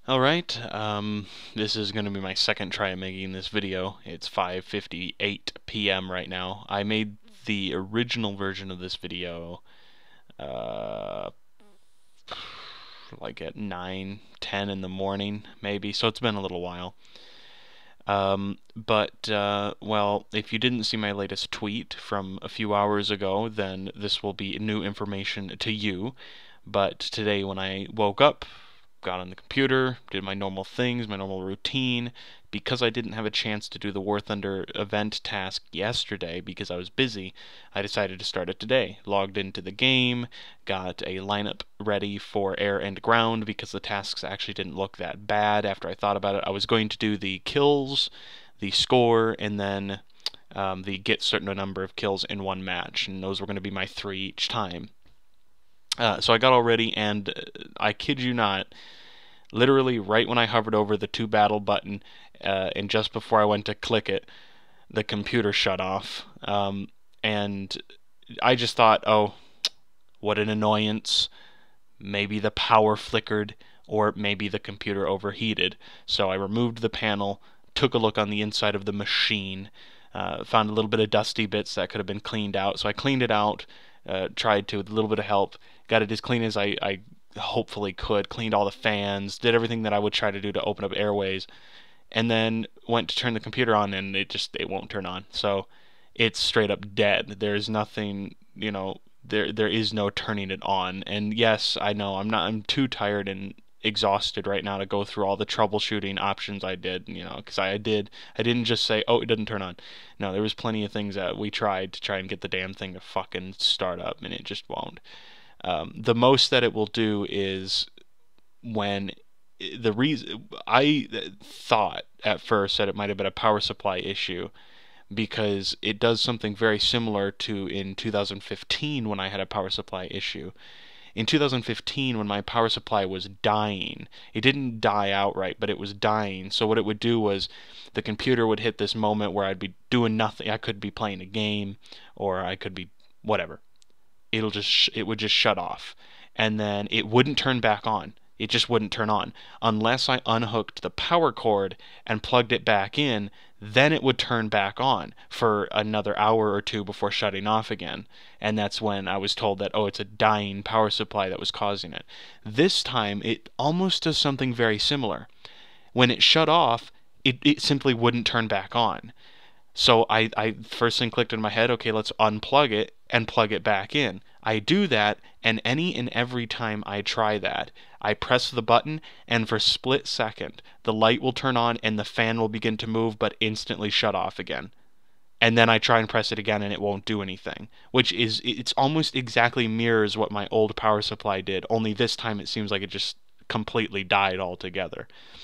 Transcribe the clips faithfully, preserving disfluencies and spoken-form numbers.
Alright, um, this is going to be my second try at making this video. It's five fifty-eight p m right now. I made the original version of this video, uh, like at nine, ten in the morning, maybe, so it's been a little while. Um, but, uh, well, if you didn't see my latest tweet from a few hours ago, then this will be new information to you. But today when I woke up, got on the computer, did my normal things, my normal routine. Because I didn't have a chance to do the War Thunder event task yesterday because I was busy, I decided to start it today. Logged into the game, got a lineup ready for air and ground because the tasks actually didn't look that bad after I thought about it. I was going to do the kills, the score, and then um, the get certain number of kills in one match, and those were going to be my three each time. Uh, so I got all ready, and uh, I kid you not, literally right when I hovered over the to battle button, uh, and just before I went to click it, the computer shut off. Um, and I just thought, oh, what an annoyance. Maybe the power flickered, or maybe the computer overheated. So I removed the panel, took a look on the inside of the machine, uh, found a little bit of dusty bits that could have been cleaned out. So I cleaned it out, uh, tried to with a little bit of help, got it as clean as I, I hopefully could, cleaned all the fans, did everything that I would try to do to open up airways, and then went to turn the computer on, and it just it won't turn on. So it's straight up dead. There's nothing, you know, there there is no turning it on. And yes, I know I'm not I'm too tired and exhausted right now to go through all the troubleshooting options I did, you know, because I did I didn't just say, oh, it doesn't turn on. No, there was plenty of things that we tried to try and get the damn thing to fucking start up, and it just won't. Um, the most that it will do is when the reason I thought at first that it might have been a power supply issue, because it does something very similar to in two thousand fifteen when I had a power supply issue. In two thousand fifteen, when my power supply was dying, it didn't die outright, but it was dying. So what it would do was the computer would hit this moment where I'd be doing nothing. I could be playing a game, or I could be whatever. It'll just sh it would just shut off, and then it wouldn't turn back on. It just wouldn't turn on unless I unhooked the power cord and plugged it back in. Then it would turn back on for another hour or two before shutting off again. And that's when I was told that, oh, it's a dying power supply that was causing it. This time it almost does something very similar. When it shut off, it, it simply wouldn't turn back on. So I, I first thing clicked in my head, okay, let's unplug it and plug it back in. I do that, and any and every time I try that, I press the button, and for a split second, the light will turn on and the fan will begin to move, but instantly shut off again. And then I try and press it again, and it won't do anything. Which is, it's almost exactly mirrors what my old power supply did, only this time it seems like it just completely died altogether.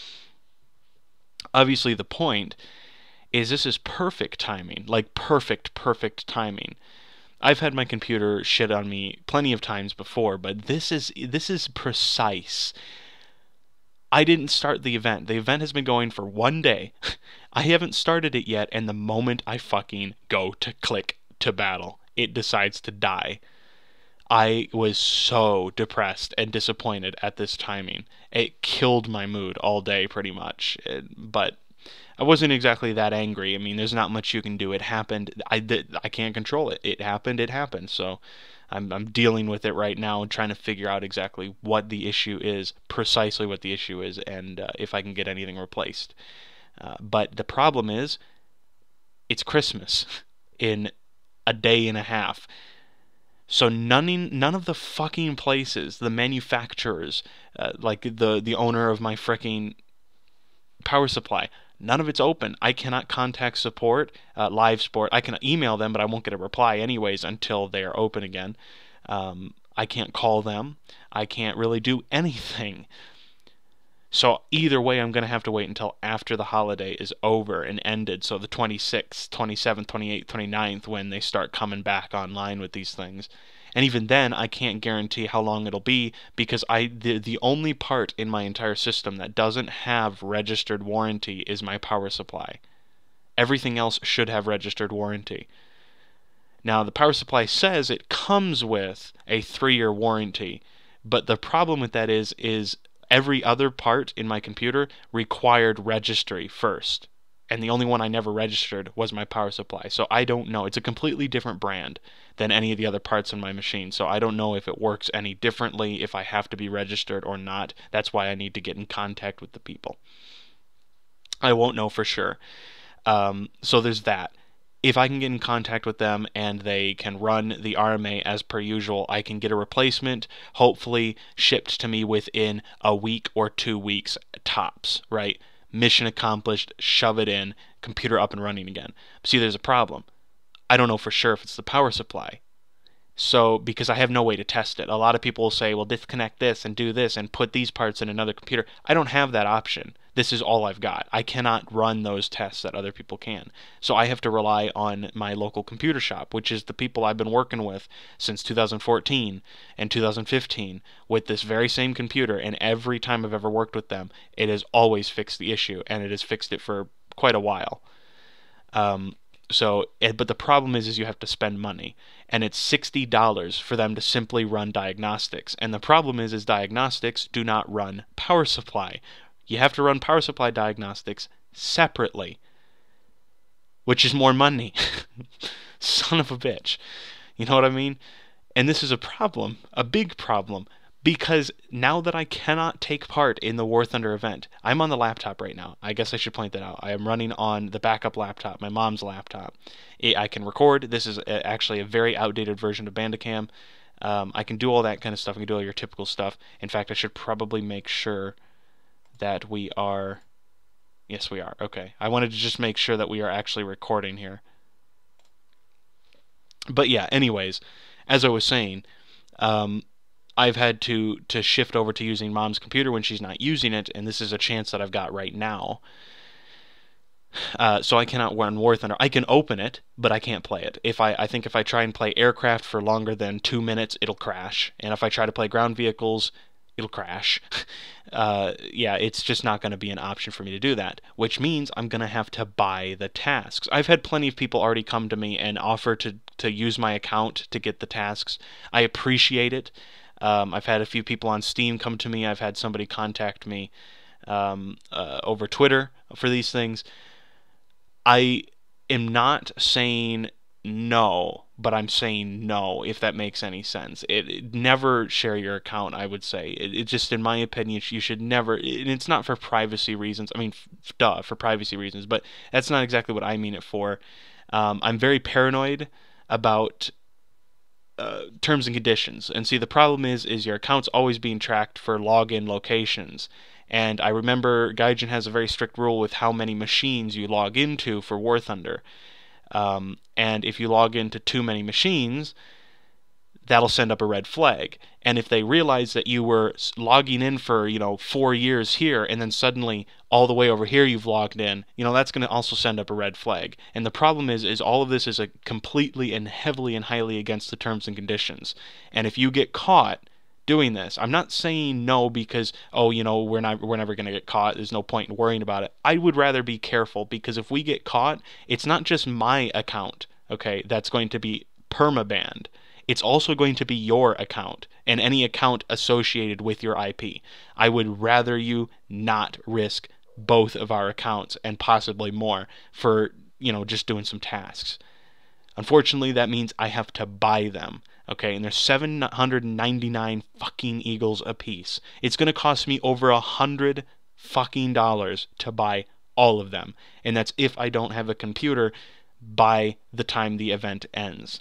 Obviously, the point is this is perfect timing, like perfect, perfect timing. I've had my computer shit on me plenty of times before, but this is this is precise. I didn't start the event. The event has been going for one day. I haven't started it yet, and the moment I fucking go to click to battle, it decides to die. I was so depressed and disappointed at this timing. It killed my mood all day, pretty much. It, but I wasn't exactly that angry. I mean, there's not much you can do. It happened. I did, I can't control it. It happened. It happened. So I'm I'm dealing with it right now and trying to figure out exactly what the issue is, precisely what the issue is, and uh, if I can get anything replaced. Uh, but the problem is, it's Christmas in a day and a half. So none none of the fucking places, the manufacturers, uh, like the the owner of my fricking power supply, none of it's open. I cannot contact support, uh, live support. I can email them, but I won't get a reply anyways until they are open again. Um, I can't call them. I can't really do anything. So either way, I'm going to have to wait until after the holiday is over and ended. So the twenty-sixth, twenty-seventh, twenty-eighth, twenty-ninth, when they start coming back online with these things. And even then, I can't guarantee how long it'll be, because I the, the only part in my entire system that doesn't have registered warranty is my power supply. Everything else should have registered warranty. Now, the power supply says it comes with a three-year warranty, but the problem with that is, is Every other part in my computer required registry first. And the only one I never registered was my power supply. So I don't know. It's a completely different brand than any of the other parts in my machine. So I don't know if it works any differently, if I have to be registered or not. That's why I need to get in contact with the people. I won't know for sure. Um, so there's that. If I can get in contact with them and they can run the R M A as per usual, I can get a replacement, hopefully shipped to me within a week or two weeks tops, right? Mission accomplished, shove it in, computer up and running again. See, there's a problem. I don't know for sure if it's the power supply. So, because I have no way to test it. A lot of people will say, well, disconnect this and do this and put these parts in another computer. I don't have that option. This is all I've got. I cannot run those tests that other people can. So I have to rely on my local computer shop, which is the people I've been working with since two thousand fourteen and two thousand fifteen with this very same computer. And every time I've ever worked with them, it has always fixed the issue, and it has fixed it for quite a while. Um, So, but the problem is, is you have to spend money, and it's sixty dollars for them to simply run diagnostics. And the problem is, is diagnostics do not run power supply. You have to run power supply diagnostics separately, which is more money. Son of a bitch. You know what I mean? And this is a problem, a big problem, because now that I cannot take part in the War Thunder event, I'm on the laptop right now. I guess I should point that out. I am running on the backup laptop, my mom's laptop. I can record. This is actually a very outdated version of Bandicam. Um, I can do all that kind of stuff. I can do all your typical stuff. In fact, I should probably make sure that we are... Yes, we are. Okay. I wanted to just make sure that we are actually recording here. But yeah, anyways, as I was saying... Um, I've had to to shift over to using mom's computer when she's not using it, and this is a chance that I've got right now. Uh, so I cannot run War Thunder. I can open it, but I can't play it. If I, I think if I try and play aircraft for longer than two minutes, it'll crash. And if I try to play ground vehicles, it'll crash. uh, yeah, it's just not going to be an option for me to do that, which means I'm going to have to buy the tasks. I've had plenty of people already come to me and offer to, to use my account to get the tasks. I appreciate it. Um, I've had a few people on Steam come to me. I've had somebody contact me um, uh, over Twitter for these things. I am not saying no, but I'm saying no, if that makes any sense. It, it never share your account, I would say. It, it just, in my opinion, you should never, and it's not for privacy reasons. I mean, f duh, for privacy reasons, but that's not exactly what I mean it for. Um, I'm very paranoid about Uh, terms and conditions. And see, the problem is is your account's always being tracked for login locations. And I remember Gaijin has a very strict rule with how many machines you log into for War Thunder. Um, and if you log into too many machines, that'll send up a red flag. And if they realize that you were logging in for, you know, four years here, and then suddenly all the way over here you've logged in, you know, that's going to also send up a red flag. And the problem is, is all of this is a completely and heavily and highly against the terms and conditions. And if you get caught doing this, I'm not saying no because, oh, you know, we're not, we're never going to get caught. There's no point in worrying about it. I would rather be careful, because if we get caught, it's not just my account, okay, that's going to be permabanned. It's also going to be your account and any account associated with your I P. I would rather you not risk both of our accounts and possibly more for, you know, just doing some tasks. Unfortunately, that means I have to buy them, okay? And there's seven hundred ninety-nine fucking Eagles a piece. It's going to cost me over a hundred fucking dollars to buy all of them. And that's if I don't have a computer by the time the event ends.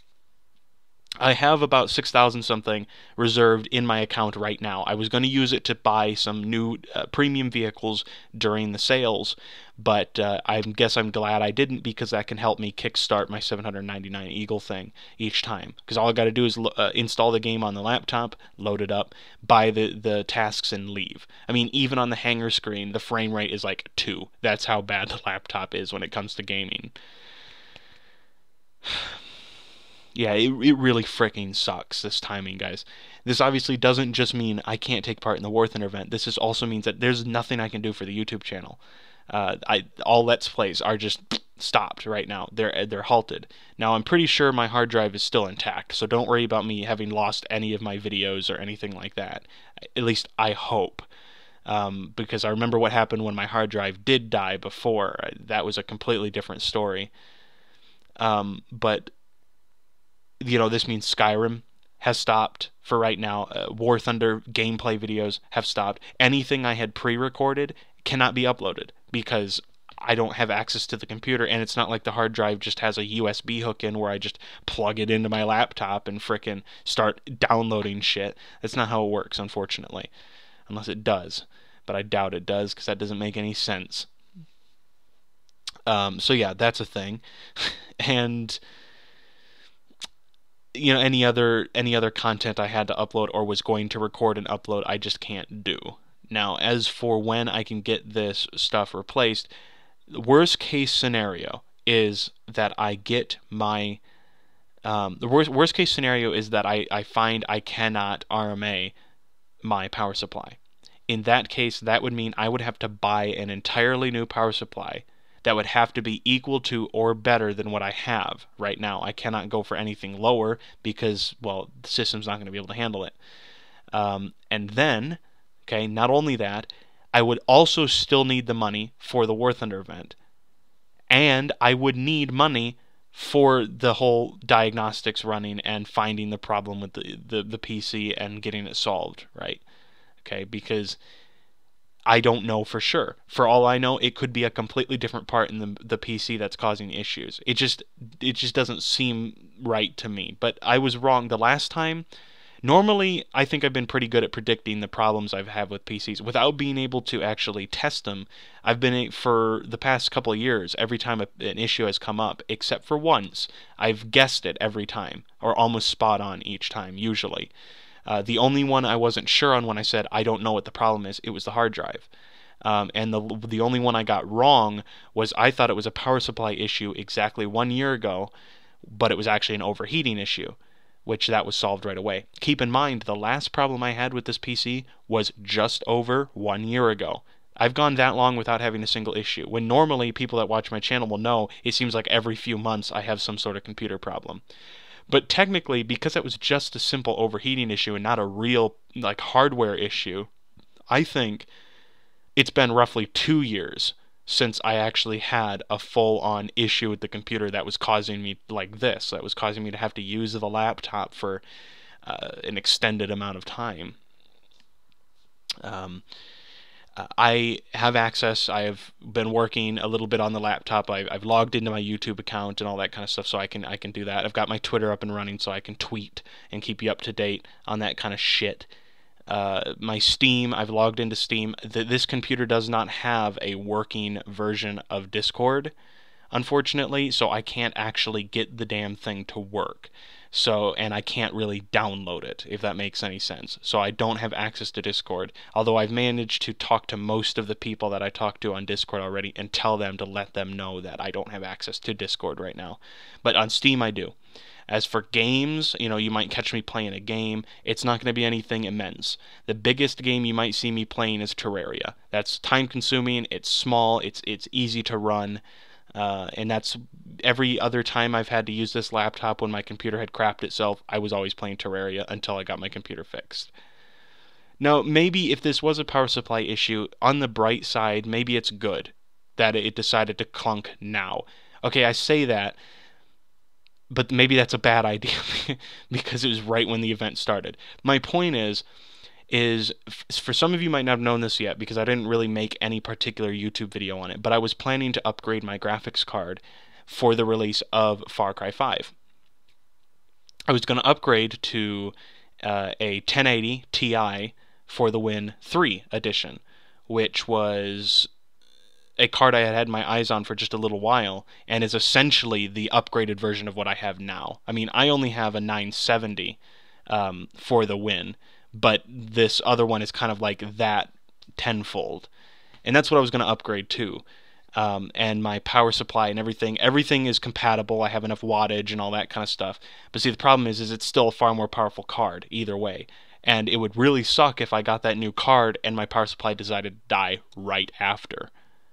I have about six thousand something reserved in my account right now. I was going to use it to buy some new uh, premium vehicles during the sales, but uh, I guess I'm glad I didn't, because that can help me kickstart my seven hundred ninety-nine Eagle thing each time. Because all I got to do is uh, install the game on the laptop, load it up, buy the, the tasks, and leave. I mean, even on the hangar screen, the frame rate is like two. That's how bad the laptop is when it comes to gaming. Yeah, it, it really freaking sucks, this timing, guys. This obviously doesn't just mean I can't take part in the War Thunder event. This is also means that there's nothing I can do for the YouTube channel. Uh, I all Let's Plays are just stopped right now. They're they're halted. Now, I'm pretty sure my hard drive is still intact, so don't worry about me having lost any of my videos or anything like that. At least I hope. Um, because I remember what happened when my hard drive did die before. That was a completely different story. Um, but you know, this means Skyrim has stopped for right now. Uh, War Thunder gameplay videos have stopped. Anything I had pre-recorded cannot be uploaded because I don't have access to the computer, and it's not like the hard drive just has a U S B hook in where I just plug it into my laptop and frickin' start downloading shit. That's not how it works, unfortunately. Unless it does. But I doubt it does because that doesn't make any sense. Um, so yeah, that's a thing. And you know, any other any other content I had to upload or was going to record and upload, I just can't do. Now, as for when I can get this stuff replaced, the worst case scenario is that I get my um, the worst worst case scenario is that I, I find I cannot R M A my power supply. In that case, that would mean I would have to buy an entirely new power supply that would have to be equal to or better than what I have right now. I cannot go for anything lower because, well, the system's not going to be able to handle it. Um, and then, okay, not only that, I would also still need the money for the War Thunder event. And I would need money for the whole diagnostics running and finding the problem with the, the, the P C and getting it solved, right? Okay, because I don't know for sure. For all I know, it could be a completely different part in the the P C that's causing issues. It just it just doesn't seem right to me. But I was wrong the last time. Normally, I think I've been pretty good at predicting the problems I've had with P Cs without being able to actually test them. I've been for the past couple of years, every time a, an issue has come up, except for once, I've guessed it every time, or almost spot on each time, usually. Uh, the only one I wasn't sure on when I said I don't know what the problem is, it was the hard drive. Um, and the the only one I got wrong was I thought it was a power supply issue exactly one year ago, but it was actually an overheating issue, which that was solved right away. Keep in mind, the last problem I had with this P C was just over one year ago. I've gone that long without having a single issue, when normally people that watch my channel will know it seems like every few months I have some sort of computer problem. But technically, because it was just a simple overheating issue and not a real like hardware issue, I think it's been roughly two years since I actually had a full-on issue with the computer that was causing me like this, that was causing me to have to use the laptop for uh, an extended amount of time. Um, I have access. I have been working a little bit on the laptop. I, I've logged into my YouTube account and all that kind of stuff, so I can I can do that. I've got my Twitter up and running, so I can tweet and keep you up to date on that kind of shit. Uh, my Steam, I've logged into Steam. Th this computer does not have a working version of Discord, unfortunately, so I can't actually get the damn thing to work. So, and I can't really download it, if that makes any sense. So I don't have access to Discord, although I've managed to talk to most of the people that I talk to on Discord already and tell them to let them know that I don't have access to Discord right now. But on Steam I do. As for games, you know, you might catch me playing a game. It's not going to be anything immense. The biggest game you might see me playing is Terraria. That's time-consuming, it's small, it's it's easy to run. Uh, and that's every other time I've had to use this laptop when my computer had crapped itself, I was always playing Terraria until I got my computer fixed. Now, maybe if this was a power supply issue, on the bright side, maybe it's good that it decided to clunk now. Okay, I say that, but maybe that's a bad idea because it was right when the event started. My point is, is for some of you might not have known this yet because I didn't really make any particular YouTube video on it, but I was planning to upgrade my graphics card for the release of Far Cry five. I was going to upgrade to uh, a ten eighty Ti for the Win three edition, which was a card I had had my eyes on for just a little while, and is essentially the upgraded version of what I have now. I mean, I only have a nine seventy um, for the Win, but this other one is kind of like that tenfold. And that's what I was going to upgrade to. Um, and my power supply and everything, everything is compatible. I have enough wattage and all that kind of stuff. But see, the problem is, is it's still a far more powerful card either way. And it would really suck if I got that new card and my power supply decided to die right after.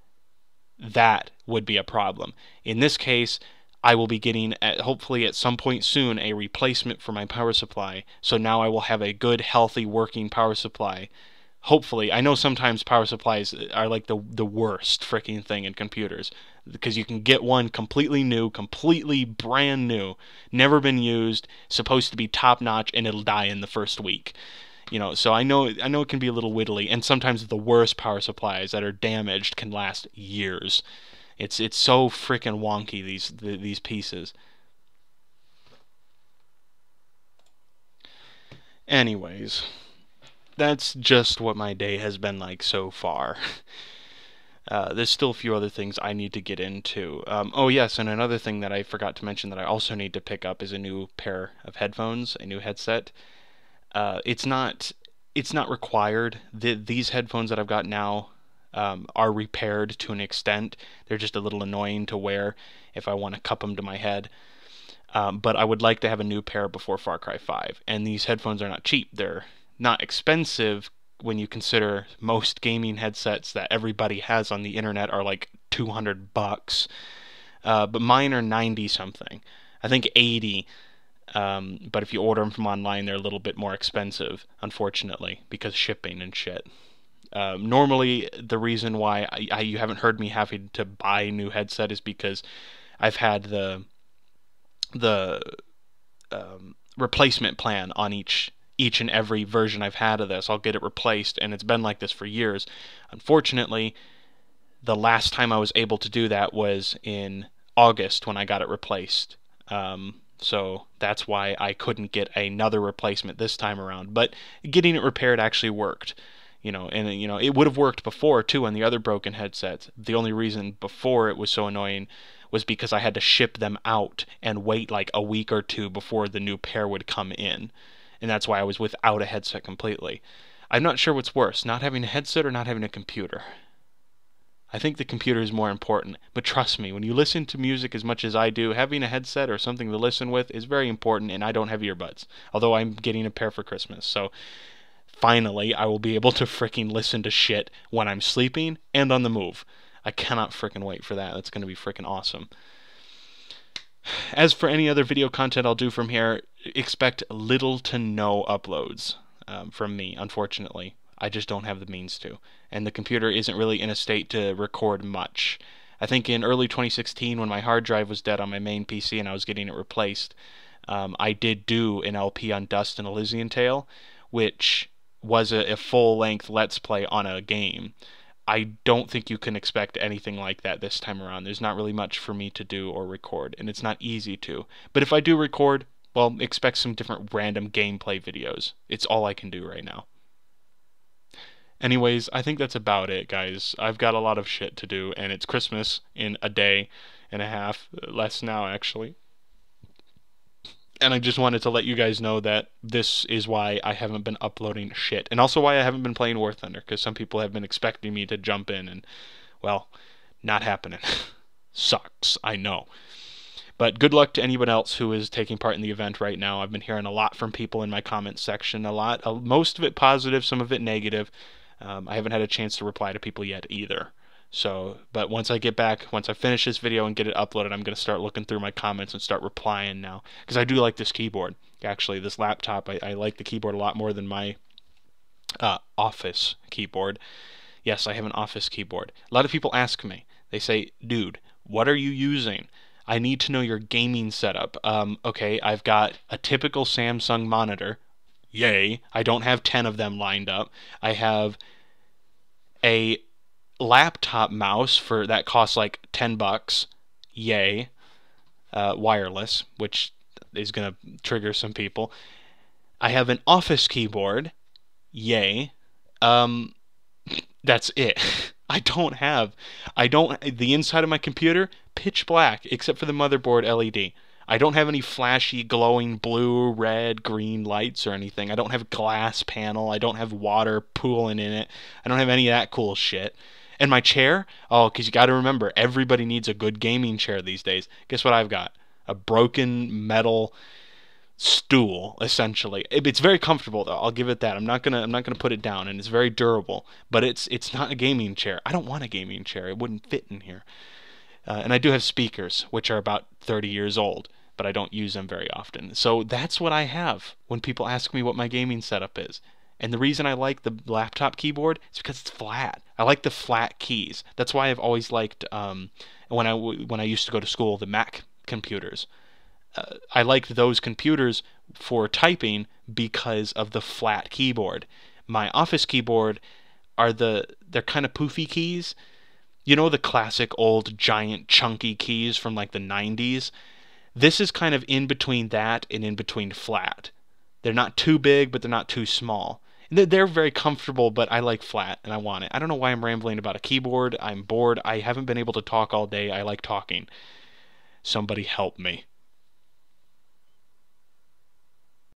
That would be a problem. In this case, I will be getting, at, hopefully at some point soon, a replacement for my power supply. So now I will have a good, healthy, working power supply Hopefully, I know sometimes power supplies are like the the worst freaking thing in computers because you can get one completely new, completely brand new, never been used, supposed to be top notch, and it'll die in the first week. You know, so I know I know it can be a little wittly, and sometimes the worst power supplies that are damaged can last years. It's it's so freaking wonky, these these pieces. Anyways, that's just what my day has been like so far. Uh, there's still a few other things I need to get into. Um, oh yes, and another thing that I forgot to mention that I also need to pick up is a new pair of headphones, a new headset. Uh, it's not it's not required. The, these headphones that I've got now um, are repaired to an extent. They're just a little annoying to wear if I want to cup them to my head. Um, but I would like to have a new pair before Far Cry five. And these headphones are not cheap. They're not expensive when you consider most gaming headsets that everybody has on the internet are like two hundred bucks. Uh, but mine are ninety something. I think eighty. Um, but if you order them from online, they're a little bit more expensive, unfortunately, because shipping and shit. Um, normally, the reason why I, I, you haven't heard me having to buy a new headset is because I've had the the um, replacement plan on each each and every version I've had of this. I'll get it replaced, and it's been like this for years. Unfortunately, the last time I was able to do that was in August when I got it replaced. Um, so that's why I couldn't get another replacement this time around. But getting it repaired actually worked. You know, and you know it would have worked before too on the other broken headsets. The only reason before it was so annoying was because I had to ship them out and wait like a week or two before the new pair would come in. And that's why I was without a headset completely. I'm not sure what's worse, not having a headset or not having a computer. I think the computer is more important, but trust me, when you listen to music as much as I do, having a headset or something to listen with is very important, and I don't have earbuds, although I'm getting a pair for Christmas. So finally, I will be able to freaking listen to shit when I'm sleeping and on the move. I cannot freaking wait for that. That's going to be freaking awesome. As for any other video content I'll do from here, expect little to no uploads um, from me, unfortunately. I just don't have the means to. And the computer isn't really in a state to record much. I think in early twenty sixteen, when my hard drive was dead on my main P C and I was getting it replaced, um, I did do an L P on Dust and Elysian Tale, which was a, a full-length Let's Play on a game. I don't think you can expect anything like that this time around. There's not really much for me to do or record, and it's not easy to. But if I do record, well, expect some different random gameplay videos. It's all I can do right now. Anyways, I think that's about it, guys. I've got a lot of shit to do, and it's Christmas in a day and a half, less now, actually. And I just wanted to let you guys know that this is why I haven't been uploading shit. And also why I haven't been playing War Thunder, because some people have been expecting me to jump in, and, well, not happening. Sucks, I know. But good luck to anyone else who is taking part in the event right now. I've been hearing a lot from people in my comments section, a lot, uh, most of it positive, some of it negative. Um, I haven't had a chance to reply to people yet either. So, but once I get back, once I finish this video and get it uploaded, I'm going to start looking through my comments and start replying now. Because I do like this keyboard. Actually, this laptop, I, I like the keyboard a lot more than my uh, office keyboard. Yes, I have an office keyboard. A lot of people ask me, they say, dude, what are you using? I need to know your gaming setup. Um, okay, I've got a typical Samsung monitor. Yay. I don't have ten of them lined up. I have a laptop mouse for that costs like ten bucks. Yay. Uh, wireless, which is going to trigger some people. I have an office keyboard. Yay. Um, that's it. I don't have, I don't, the inside of my computer, pitch black, except for the motherboard L E D. I don't have any flashy, glowing blue, red, green lights or anything. I don't have a glass panel. I don't have water pooling in it. I don't have any of that cool shit. And my chair? Oh, because you got to remember, everybody needs a good gaming chair these days. Guess what I've got? A broken metal stool, essentially. It's very comfortable, though. I'll give it that. I'm not gonna. I'm not gonna put it down, and it's very durable. But it's it's not a gaming chair. I don't want a gaming chair. It wouldn't fit in here. Uh, and I do have speakers, which are about thirty years old, but I don't use them very often. So that's what I have when people ask me what my gaming setup is. And the reason I like the laptop keyboard is because it's flat. I like the flat keys. That's why I've always liked um, when I when I used to go to school the Mac computers. Uh, I liked those computers for typing because of the flat keyboard. My office keyboard are the they're kind of poofy keys. You know the classic old giant chunky keys from like the nineties? This is kind of in between that and in between flat. They're not too big, but they're not too small. They're very comfortable, but I like flat and I want it. I don't know why I'm rambling about a keyboard. I'm bored. I haven't been able to talk all day. I like talking. Somebody help me.